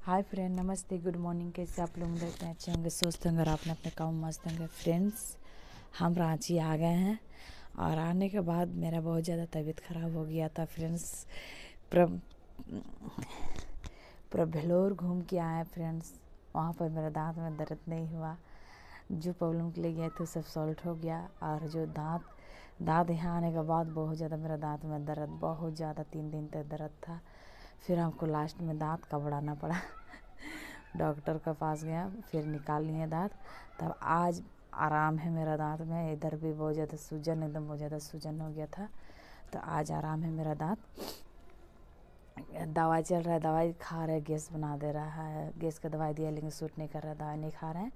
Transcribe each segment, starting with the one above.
हाय friend, नमस्ते, good morning. कैसे आप लोग देखते हैं? अच्छे होंगे, स्वस्थ होंगे और आपने अपने काम मस्त होंगे। फ्रेंड्स, हम रांची आ गए हैं और आने के बाद मेरा बहुत ज़्यादा तबीयत ख़राब हो गया था। फ्रेंड्स, पूरा भेलोर घूम के आए फ्रेंड्स। वहाँ पर मेरे दांत में दर्द नहीं हुआ। जो प्रॉब्लम के लिए गए थे सब सॉल्व हो गया। और जो दांत यहाँ आने के बाद बहुत ज़्यादा मेरा दांत में दर्द, बहुत ज़्यादा 3 दिन तक दर्द था। फिर हमको लास्ट में दांत का बढ़ाना पड़ा। डॉक्टर के पास गया, फिर निकाल लिए दांत। तब आज आराम है मेरा दांत में। इधर भी बहुत ज़्यादा सूजन, एकदम बहुत ज़्यादा सूजन हो गया था। तो आज आराम है मेरा दांत। दवाई चल रहा है, दवाई खा रहे, गैस बना दे रहा है। गैस का दवाई दिया लेकिन सूट नहीं कर रहा, दवाई नहीं खा रहे हैं।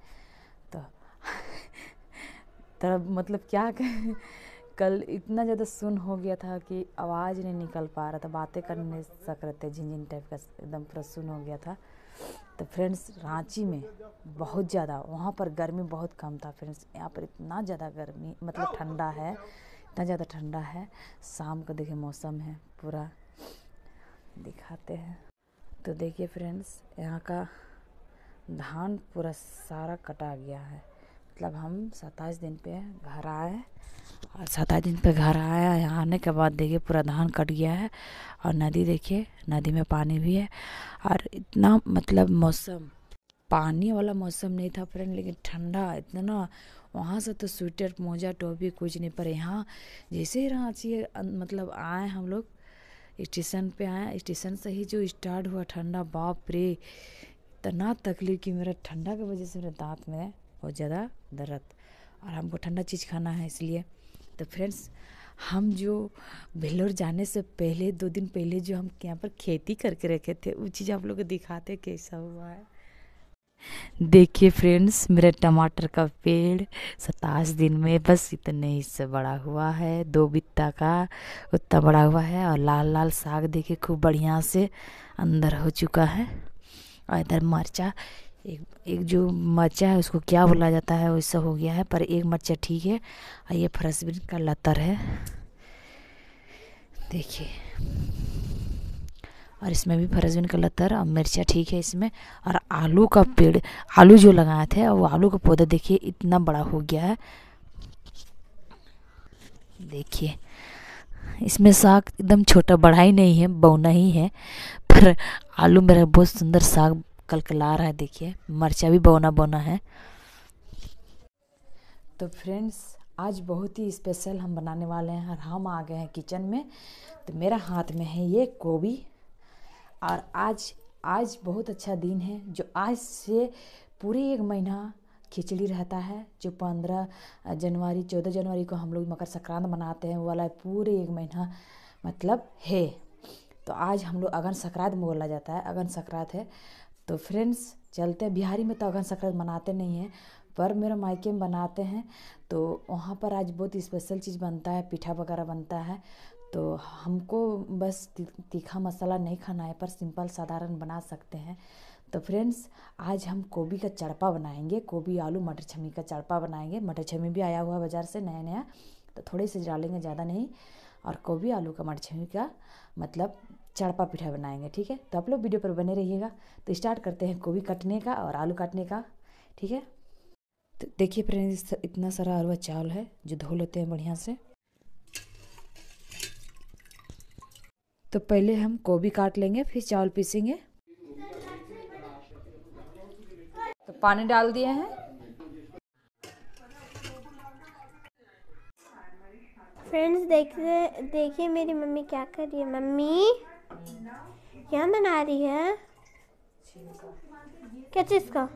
तो मतलब क्या कहें, कल इतना ज़्यादा सुन हो गया था कि आवाज़ नहीं निकल पा रहा था, बातें कर नहीं सक रहे थे, झिनझिन टाइप का एकदम पूरा सुन हो गया था। तो फ्रेंड्स, रांची में बहुत ज़्यादा, वहाँ पर गर्मी बहुत कम था फ्रेंड्स। यहाँ पर इतना ज़्यादा गर्मी, मतलब ठंडा है, इतना ज़्यादा ठंडा है। शाम को देखिए मौसम है, पूरा दिखाते हैं। तो देखिए फ्रेंड्स, यहाँ का धान पूरा सारा कटा गया है। मतलब हम 27 दिन पे घर आए और 27 दिन पे घर आया। यहाँ आने के बाद देखिए पूरा धान कट गया है। और नदी देखिए, नदी में पानी भी है। और इतना मतलब मौसम पानी वाला मौसम नहीं था फ्रेंड, लेकिन ठंडा इतना। वहाँ से तो स्वेटर, मोजा, टोपी कुछ नहीं, पर यहाँ जैसे ही रांची मतलब आए हम लोग, स्टेशन पे आए, स्टेशन से ही जो स्टार्ट हुआ ठंडा, बाप रे, इतना तकलीफ कि मेरा ठंडा की वजह से मेरे दांत में बहुत ज़्यादा दर्द। और हमको ठंडा चीज़ खाना है इसलिए। तो फ्रेंड्स, हम जो भेलोर जाने से पहले 2 दिन पहले जो हम यहाँ पर खेती करके रखे थे, वो चीज़ आप लोग को दिखाते कैसा हुआ है। देखिए फ्रेंड्स, मेरा टमाटर का पेड़ 27 दिन में बस इतने ही से बड़ा हुआ है, 2 बित्ता का उतना बड़ा हुआ है। और लाल लाल साग देखिए खूब बढ़िया से अंदर हो चुका है। और इधर मरचा, एक जो मरचा है उसको क्या बोला जाता है वैसा हो गया है, पर एक मरचा ठीक है। और ये फरसबीन का लतर है देखिए, और इसमें भी फरसबीन का लतर और मिर्चा ठीक है इसमें। और आलू का पेड़, आलू जो लगाए थे वो आलू का पौधा देखिए इतना बड़ा हो गया है। देखिए इसमें साग एकदम छोटा, बड़ा ही नहीं है, बौना ही है, पर आलू मेरा बहुत सुंदर साग कलकला रहा है। देखिए मरचा भी बौना बौना है। तो फ्रेंड्स, आज बहुत ही स्पेशल हम बनाने वाले हैं और हम आ गए हैं किचन में। तो मेरा हाथ में है ये गोभी। और आज बहुत अच्छा दिन है, जो आज से पूरे 1 महीना खिचड़ी रहता है। जो 15 जनवरी 14 जनवरी को हम लोग मकर संक्रांति मनाते हैं, वो वाला पूरे 1 महीना मतलब है। तो आज हम लोग अगन संक्रांति बोला जाता है, अगन संक्रांति है। तो फ्रेंड्स, चलते हैं। बिहारी में तो अगन संक्रांति मनाते नहीं हैं, पर मेरा मायके में बनाते हैं। तो वहाँ पर आज बहुत स्पेशल चीज़ बनता है, पीठा वगैरह बनता है। तो हमको बस तीखा मसाला नहीं खाना है, पर सिंपल साधारण बना सकते हैं। तो फ्रेंड्स, आज हम गोभी का चड़पा बनाएंगे, गोभी आलू मटर छमी का चड़पा बनाएंगे। मटर छमी भी आया हुआ बाज़ार से नया नया, तो थोड़े से डालेंगे, ज़्यादा नहीं। और गोभी आलू का मटर छमी का मतलब चड़पा पीठा बनाएंगे, ठीक है। तो आप लोग वीडियो पर बने रहिएगा। तो स्टार्ट करते हैं गोभी काटने का और आलू काटने का, ठीक है। तो देखिए फ्रेंड्स, इतना सारा अरवा चावल है जो धो लेते हैं बढ़िया से। तो पहले हम गोभी काट लेंगे, फिर चावल पीसेंगे। तो पानी डाल दिए हैं। फ्रेंड्स, देखिए मेरी मम्मी क्या कर रही है। मम्मी क्या बना रही है? क्या चीज़ का?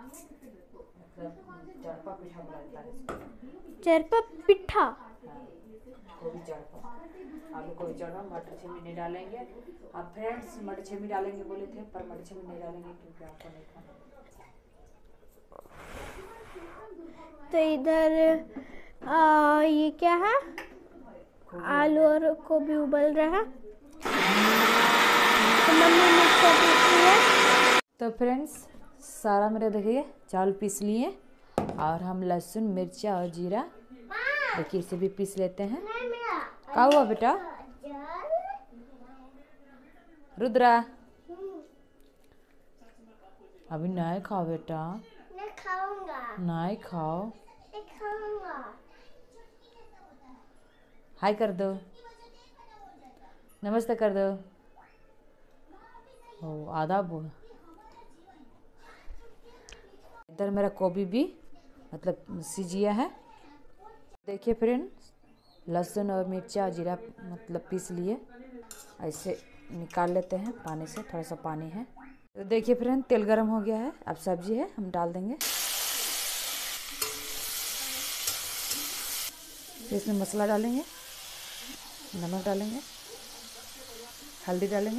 चरपा पिठा। गोभी चड़पा, आलू गोभी चड़पा, मटर छमी नहीं डालेंगे। हाँ फ्रेंड्स, मटर छमी डालेंगे बोले थे, पर मटर छमी नहीं डालेंगे क्योंकि आपको नहीं खाना। तो इधर ये क्या है? आलू और गोभी उबल रहा है। तो मम्मी मिक्सर पीस रही है। तो फ्रेंड्स, सारा मेरे देखिए चावल पीस लिए। और हम लहसुन, मिर्चा और जीरा देखिए इसे भी पीस लेते हैं। क्या हुआ बेटा? रुद्रा, अभी नहीं खाओ बेटा, मैं खाऊंगा। नहीं खाओ। मैं खाऊंगा। हाय कर दो, नमस्ते कर दो। ओ आधा बोल। इधर मेरा गोभी भी मतलब सीजिया है। देखिए फ्रेंड्स, लहसुन और मिर्चा और जीरा मतलब पीस लिए, ऐसे निकाल लेते हैं पानी से, थोड़ा सा पानी है। तो देखिए फ्रेंड, तेल गरम हो गया है, अब सब्जी है हम डाल देंगे। इसमें मसाला डालेंगे, नमक डालेंगे, हल्दी डालेंगे,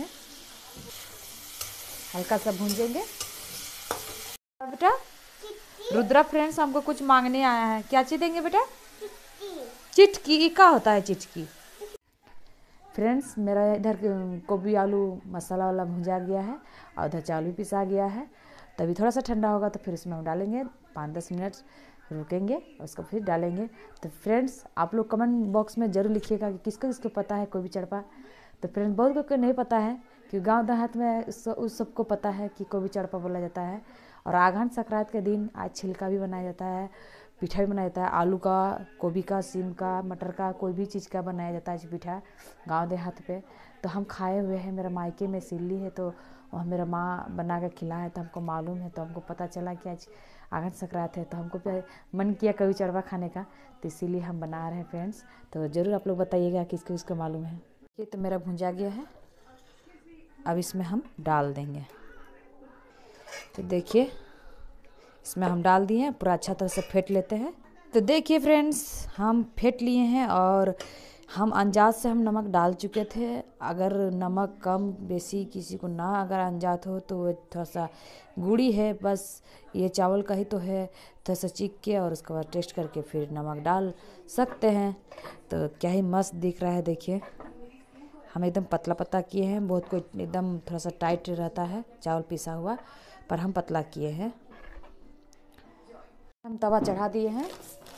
हल्का सा भूंजेंगे। बेटा रुद्रा फ्रेंड्स हमको कुछ मांगने आया है, क्या चीज देंगे बेटा? चिटकी। क्या होता है चिटकी? फ्रेंड्स मेरा इधर गोभी आलू मसाला वाला भुंजा गया है और उधर चावल पिसा गया है। तभी थोड़ा सा ठंडा होगा तो फिर इसमें हम डालेंगे, 5-10 मिनट रुकेंगे उसको फिर डालेंगे। तो फ्रेंड्स आप लोग कमेंट बॉक्स में ज़रूर लिखिएगा कि किसको किसको पता है गोभी चड़पा। तो फ्रेंड्स बहुत को नहीं पता है कि गांव देहात में उस सबको पता है कि गोभी चड़पा बोला जाता है। और आघन संक्रांति के दिन आज छिलका भी बनाया जाता है, पिठा भी बनाया जाता है, आलू का, गोभी का, सीम का, मटर का, कोई भी चीज़ का बनाया जाता है पिठा गांव देहात पे। तो हम खाए हुए हैं, मेरा मायके में सिल्ली है तो वह मेरा माँ बना के खिला है तो हमको मालूम है। तो हमको पता चला कि आज आघन संक्रांति है तो हमको मन किया कभी चड़वा खाने का, तो इसीलिए हम बना रहे हैं फ्रेंड्स। तो ज़रूर आप लोग बताइएगा किसको किसको मालूम है। ये तो मेरा भुंजा गया है, अब इसमें हम डाल देंगे। तो देखिए इसमें हम डाल दिए हैं, पूरा अच्छा तरह से फेंट लेते हैं। तो देखिए फ्रेंड्स हम फेंट लिए हैं और हम अंदाज से हम नमक डाल चुके थे। अगर नमक कम बेसी किसी को ना अगर अंदाज हो तो वो थोड़ा सा गुड़ी है, बस ये चावल का ही तो है, थोड़ा सा चीख के और उसके बाद टेस्ट करके फिर नमक डाल सकते हैं। तो क्या ही मस्त दिख रहा है, देखिए हम एकदम पतला पतला किए हैं, बहुत कोई एकदम थोड़ा सा टाइट रहता है चावल पिसा हुआ, पर हम पतला किए हैं। हम तवा चढ़ा दिए हैं।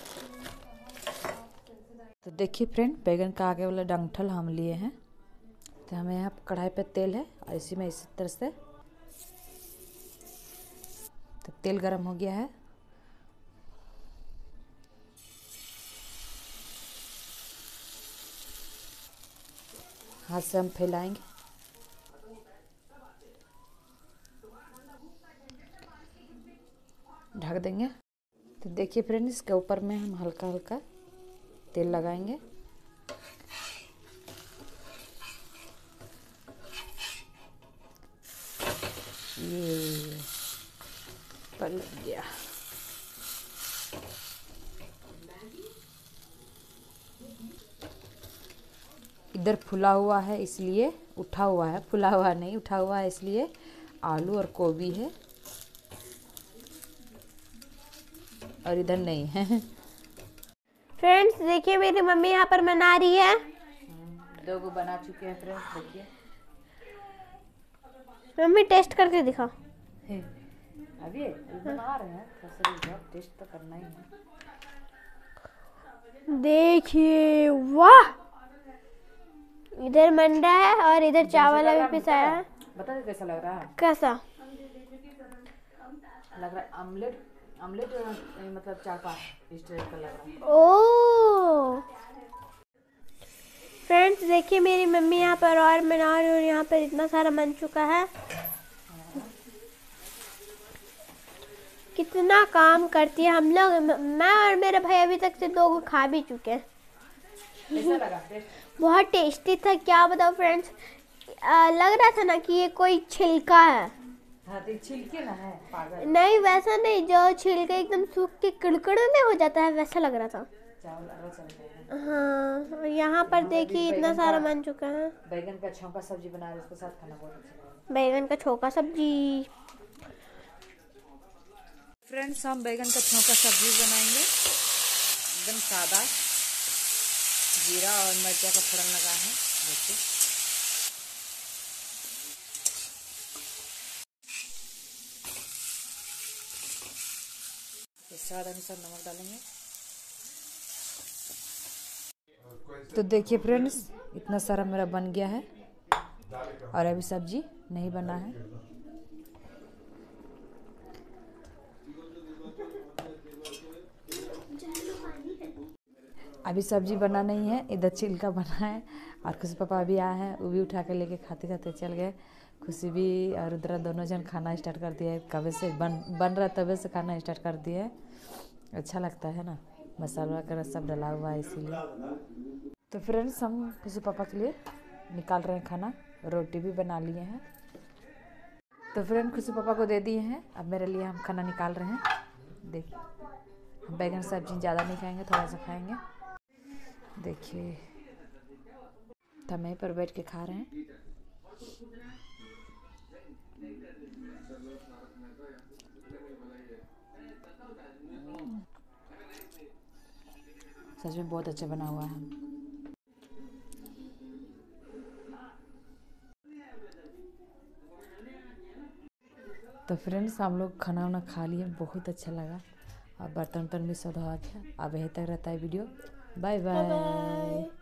तो देखिए फ्रेंड बैगन का आगे वाला डंठल हम लिए हैं। तो हमें यहाँ कढ़ाई पे तेल है और इसी में इसी तरह से तो तेल गरम हो गया है। हाथ से हम फैलाएंगे, ढक देंगे। तो देखिए फ्रेंड्स इसके ऊपर में हम हल्का हल्का तेल लगाएंगे। ये पलट गया। इधर फुला हुआ है इसलिए उठा हुआ है, फुला हुआ नहीं उठा हुआ है इसलिए आलू और गोभी है और इधर नहीं है। फ्रेंड्स देखिए मेरी मम्मी यहाँ पर बना रही है। 2 गो बना चुके हैं फ्रेंड्स, देखिए मम्मी टेस्ट करके दिखा। अभी बना रहे हैं, थोड़ा सा टेस्ट तो करना ही है। देखिए वाह, इधर मंडा है और इधर चावल अभी पिसाया है। बता दे कैसा लग रहा है? कैसा लग रहा है? ऑमलेट ऑमलेट मतलब चापा इस टाइप का लग रहा है। ओ फ्रेंड्स देखिए मेरी मम्मी यहाँ पर और बना रही है और यहाँ पर इतना सारा बन चुका है। कितना काम करती है। हम लोग, मैं और मेरे भाई अभी तक से 2 को खा भी चुके हैं। कैसा लगा? बहुत टेस्टी था, क्या बताओ फ्रेंड्स। लग रहा था ना कि ये कोई छिलका है। हाँ तो छिलके ना है पागल। नहीं वैसा नहीं, जो छिलका एकदम सूख के कड़कड़ने हो जाता है वैसा लग रहा था। चावल अलग चल रहा है। हाँ यहाँ पर देखिए इतना सारा बन चुका है। बैगन का छौंका सब्जी बना रहे, उसके साथ खाना बहुत अच्छा लगेगा। बैगन का छौंका सब्जी। फ्रेंड्स हम बैगन का छौंका सब्जी बनाएंगे, एकदम सादा, जीरा और मिर्चा का फोड़न लगा है। देखिए स्वाद अनुसार नमक डालेंगे। तो देखिए फ्रेंड्स इतना सारा मेरा बन गया है और अभी सब्जी नहीं बना है। अभी सब्जी बना नहीं है, इधर छिलका बना है। और खुशी पापा अभी आए हैं, वो भी उठा के लेके खाते खाते चल गए। खुशी भी और रुद्रा दोनों जन खाना स्टार्ट कर दिया है, कब से बन रहा तब से खाना स्टार्ट कर दिया है। अच्छा लगता है ना, मसाला वगैरह सब डला हुआ है इसीलिए। तो फ्रेंड्स हम खुशी पापा के लिए निकाल रहे हैं खाना, रोटी भी बना लिए हैं। तो फ्रेंड खुशी पापा को दे दिए हैं, अब मेरे लिए हम खाना निकाल रहे हैं। देखिए हम बैगन सब्जी ज़्यादा नहीं खाएंगे, थोड़ा सा खाएंगे। देखिए तमे पर बैठ के खा रहे हैं। सच में बहुत अच्छा बना हुआ है। तो फ्रेंड्स हम लोग खाना वाना खा लिए, बहुत अच्छा लगा। और बर्तन भी सब धो गया। अब यहीं तक रहता है वीडियो। Bye bye.